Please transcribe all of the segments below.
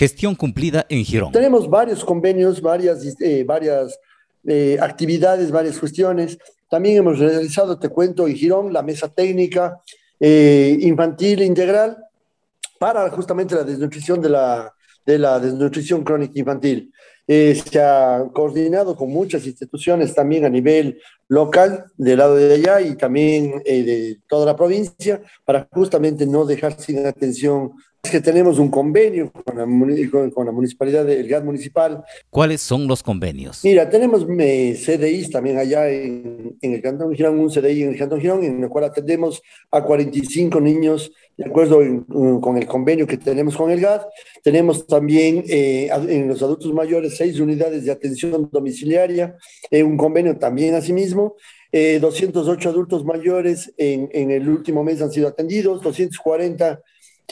Gestión cumplida en Girón. Tenemos varios convenios, varias actividades, varias cuestiones. También hemos realizado, te cuento, en Girón, la mesa técnica infantil integral para justamente la desnutrición de la desnutrición crónica infantil. Se ha coordinado con muchas instituciones también a nivel local, del lado de allá y también de toda la provincia, para justamente no dejar sin atención. Es que tenemos un convenio con con la municipalidad del GAD municipal. ¿Cuáles son los convenios? Mira, tenemos CDIs también allá en el Cantón Girón, un CDI en el Cantón Girón, en el cual atendemos a 45 niños, de acuerdo con el convenio que tenemos con el GAD. Tenemos también en los adultos mayores 6 unidades de atención domiciliaria, un convenio también asimismo. 208 adultos mayores en el último mes han sido atendidos, 240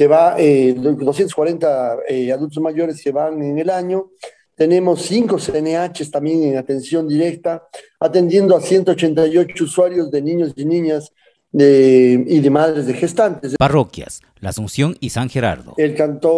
adultos mayores que van en el año. Tenemos 5 CNHs también en atención directa, atendiendo a 188 usuarios de niños y niñas y de madres de gestantes. Parroquias, La Asunción y San Gerardo. El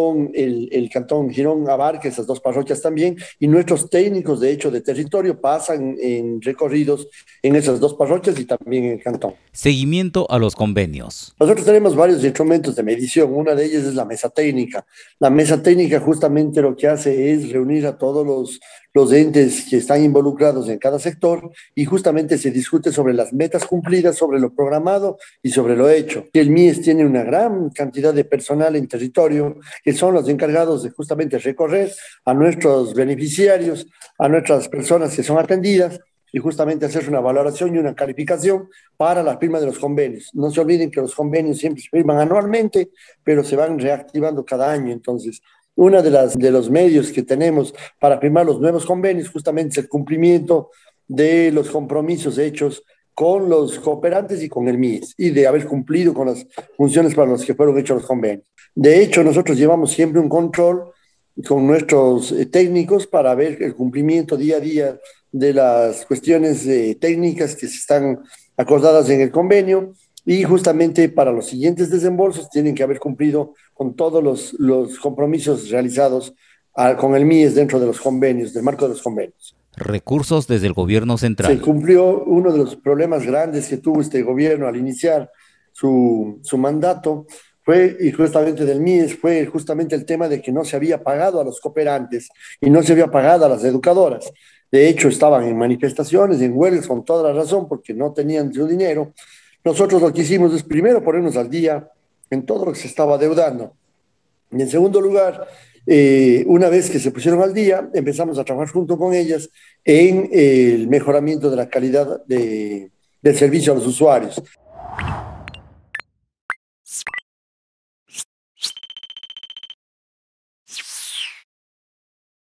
cantón Girón abarca esas 2 parroquias también, y nuestros técnicos, de hecho, de territorio pasan en recorridos en esas 2 parroquias y también en el cantón. Seguimiento a los convenios. Nosotros tenemos varios instrumentos de medición. Una de ellas es la mesa técnica. La mesa técnica justamente lo que hace es reunir a todos los entes que están involucrados en cada sector, y justamente se discute sobre las metas cumplidas, sobre lo programado y sobre lo hecho. El MIES tiene una gran cantidad de personal en territorio que son los encargados de justamente recorrer a nuestros beneficiarios, a nuestras personas que son atendidas, y justamente hacer una valoración y una calificación para la firma de los convenios. No se olviden que los convenios siempre se firman anualmente, pero se van reactivando cada año. Entonces, uno de los medios que tenemos para firmar los nuevos convenios justamente es el cumplimiento de los compromisos hechos con los cooperantes y con el MIES, y de haber cumplido con las funciones para las que fueron hechos los convenios. De hecho, nosotros llevamos siempre un control con nuestros técnicos para ver el cumplimiento día a día de las cuestiones técnicas que se están acordadas en el convenio, y justamente para los siguientes desembolsos tienen que haber cumplido con todos los compromisos realizados con el MIES dentro de los convenios, del marco de los convenios. Recursos desde el gobierno central. Se cumplió uno de los problemas grandes que tuvo este gobierno al iniciar su mandato, y justamente del MIES, fue justamente el tema de que no se había pagado a los cooperantes y no se había pagado a las educadoras. De hecho, estaban en manifestaciones, en huelgas, con toda la razón, porque no tenían su dinero. Nosotros lo que hicimos es primero ponernos al día en todo lo que se estaba adeudando. Y en segundo lugar, una vez que se pusieron al día, empezamos a trabajar junto con ellas en el mejoramiento de la calidad del servicio a los usuarios.